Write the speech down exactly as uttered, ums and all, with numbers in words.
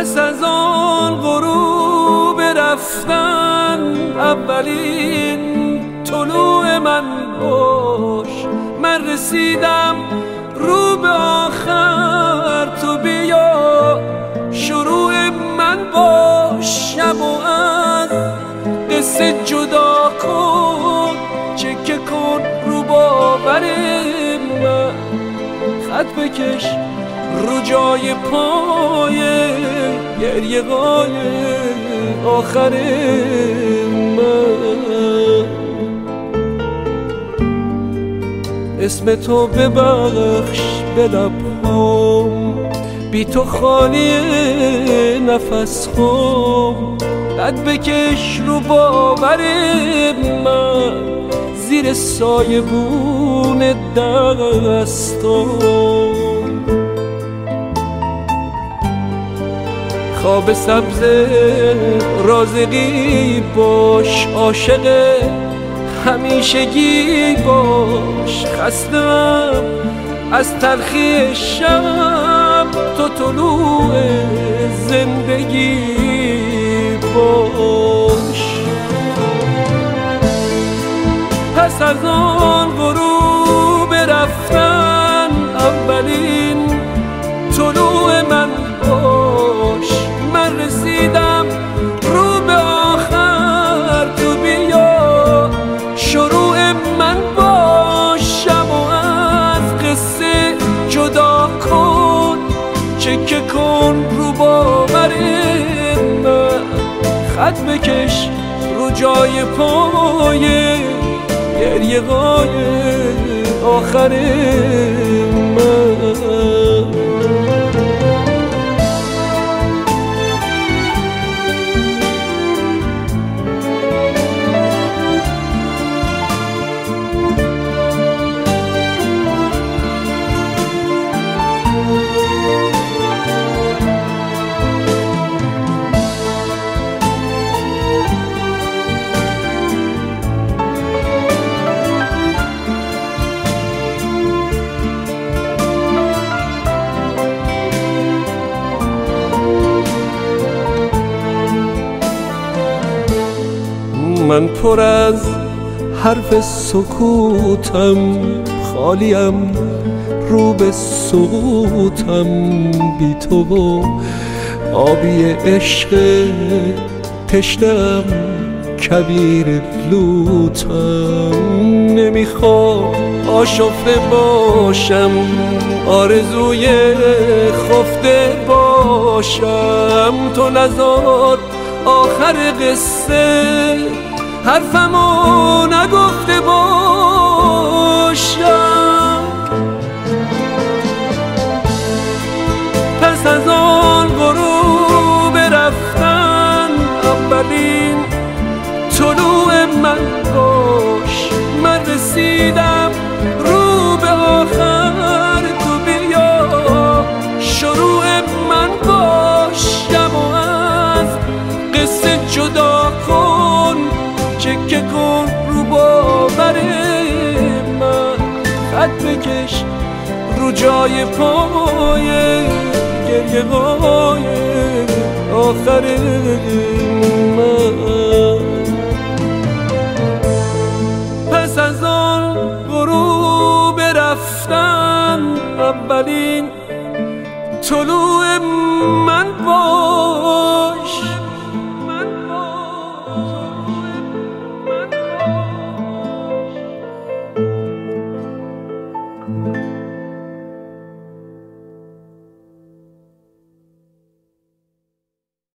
پس از آن غروب رفتن اولین طلوع من باش. من رسیدم رو به آخر، تو بیا شروع من باش. شب و از قصه جدا کن، چکه کن رو باور من. خط بکش رو جای پای گریه های آخر من. اسم تو ببخش به لبهام، بی تو خالی نفس خام. قد بکش رو باور من، زیر سایه بون دستام. خواب سبز رازقی باش، عاشق همیشگی باش. خستم از تلخی شب، تو طلوع زندگی باش. پس از آن غروب رفتن اولین طلوع من باش. من رسیدم رو به آخر، تو بیا شروع من باش. شب و از قصه جدا کن، چکه کن رو باور من. خط بکش رو جای پای گریه های آخر من. من پر از حرف سکوتم، خالیم رو به سقوطم. بی تو و آبی عشق تشنم، کبیر لوتم. نمیخوام آشفته باشم، آرزوی خفته باشم. تو نذار آخر قصه حرفمو نگفته باشم. پس از آن غروب رفتن اولین طلوع من باش. من رسیدم رو به آخر، تو بیا شروع من باش. شب و از قصه جدا کن، چکه کن رو باور من. خط بکش رو جای پای گریه های آخر من. پس از آن غروب رفتن اولین طلوع